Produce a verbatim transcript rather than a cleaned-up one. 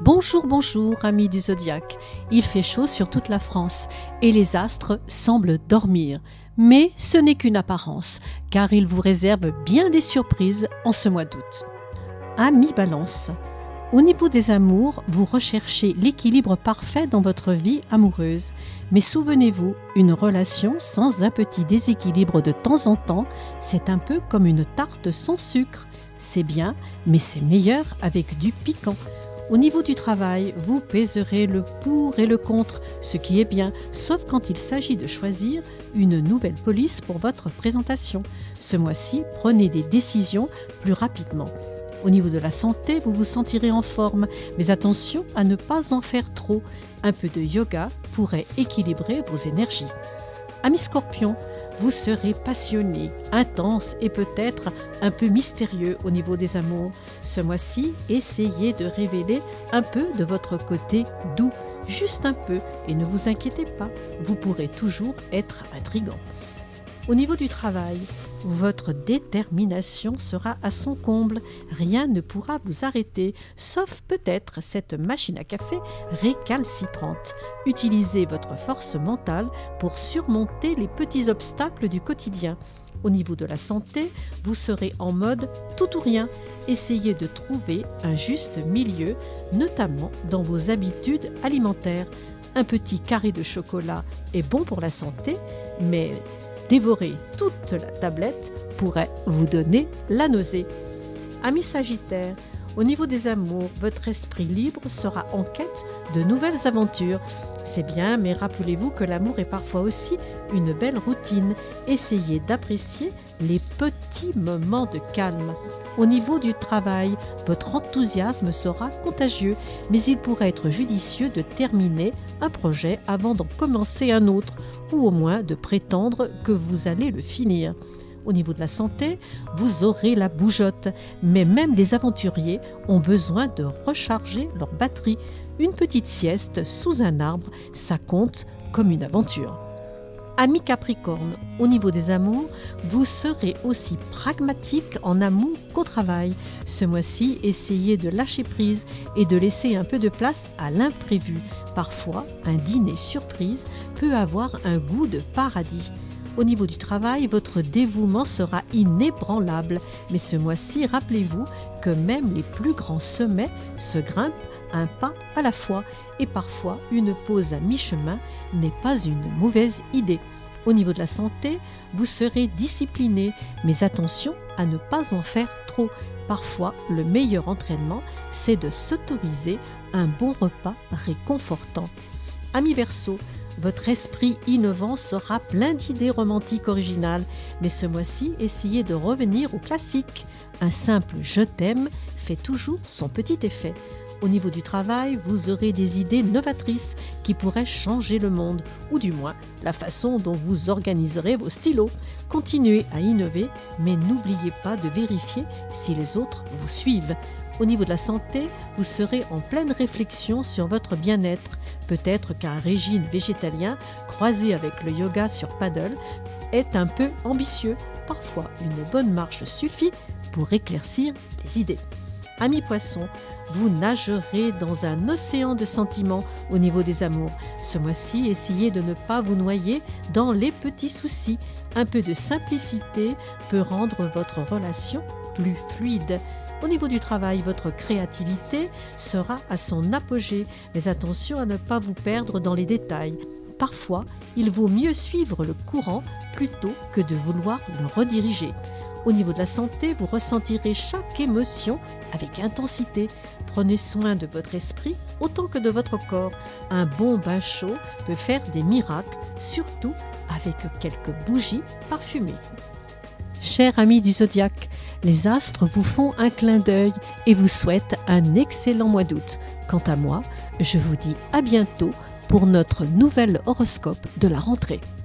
Bonjour, bonjour, amis du zodiaque. Il fait chaud sur toute la France et les astres semblent dormir. Mais ce n'est qu'une apparence, car ils vous réservent bien des surprises en ce mois d'août. Amis Balance, au niveau des amours, vous recherchez l'équilibre parfait dans votre vie amoureuse. Mais souvenez-vous, une relation sans un petit déséquilibre de temps en temps, c'est un peu comme une tarte sans sucre. C'est bien, mais c'est meilleur avec du piquant. Au niveau du travail, vous pèserez le pour et le contre, ce qui est bien, sauf quand il s'agit de choisir une nouvelle police pour votre présentation. Ce mois-ci, prenez des décisions plus rapidement. Au niveau de la santé, vous vous sentirez en forme, mais attention à ne pas en faire trop. Un peu de yoga pourrait équilibrer vos énergies. Amis Scorpions, vous serez passionné, intense et peut-être un peu mystérieux au niveau des amours. Ce mois-ci, essayez de révéler un peu de votre côté doux, juste un peu, et ne vous inquiétez pas, vous pourrez toujours être intriguant. Au niveau du travail, votre détermination sera à son comble. Rien ne pourra vous arrêter, sauf peut-être cette machine à café récalcitrante. Utilisez votre force mentale pour surmonter les petits obstacles du quotidien. Au niveau de la santé, vous serez en mode tout ou rien. Essayez de trouver un juste milieu, notamment dans vos habitudes alimentaires. Un petit carré de chocolat est bon pour la santé, mais dévorer toute la tablette pourrait vous donner la nausée. Amis Sagittaires, au niveau des amours, votre esprit libre sera en quête de nouvelles aventures. C'est bien, mais rappelez-vous que l'amour est parfois aussi une belle routine. Essayez d'apprécier les petits moments de calme. Au niveau du travail, votre enthousiasme sera contagieux, mais il pourrait être judicieux de terminer un projet avant d'en commencer un autre, ou au moins de prétendre que vous allez le finir. Au niveau de la santé, vous aurez la bougeotte, mais même les aventuriers ont besoin de recharger leur batterie. Une petite sieste sous un arbre, ça compte comme une aventure. Amis Capricorne, au niveau des amours, vous serez aussi pragmatique en amour qu'au travail. Ce mois-ci, essayez de lâcher prise et de laisser un peu de place à l'imprévu. Parfois, un dîner surprise peut avoir un goût de paradis. Au niveau du travail, votre dévouement sera inébranlable. Mais ce mois-ci, rappelez-vous que même les plus grands sommets se grimpent un pas à la fois. Et parfois, une pause à mi-chemin n'est pas une mauvaise idée. Au niveau de la santé, vous serez discipliné, mais attention à ne pas en faire trop. Parfois, le meilleur entraînement, c'est de s'autoriser un bon repas réconfortant. Amis Verseau, votre esprit innovant sera plein d'idées romantiques originales, mais ce mois-ci, essayez de revenir au classique. Un simple « je t'aime » fait toujours son petit effet. Au niveau du travail, vous aurez des idées novatrices qui pourraient changer le monde, ou du moins la façon dont vous organiserez vos stylos. Continuez à innover, mais n'oubliez pas de vérifier si les autres vous suivent. Au niveau de la santé, vous serez en pleine réflexion sur votre bien-être. Peut-être qu'un régime végétalien croisé avec le yoga sur paddle est un peu ambitieux. Parfois, une bonne marche suffit pour éclaircir les idées. Amis Poissons, vous nagerez dans un océan de sentiments au niveau des amours. Ce mois-ci, essayez de ne pas vous noyer dans les petits soucis. Un peu de simplicité peut rendre votre relation plus fluide. Au niveau du travail, votre créativité sera à son apogée, mais attention à ne pas vous perdre dans les détails. Parfois, il vaut mieux suivre le courant plutôt que de vouloir le rediriger. Au niveau de la santé, vous ressentirez chaque émotion avec intensité. Prenez soin de votre esprit autant que de votre corps. Un bon bain chaud peut faire des miracles, surtout avec quelques bougies parfumées. Chers amis du zodiaque, les astres vous font un clin d'œil et vous souhaitent un excellent mois d'août. Quant à moi, je vous dis à bientôt pour notre nouvel horoscope de la rentrée.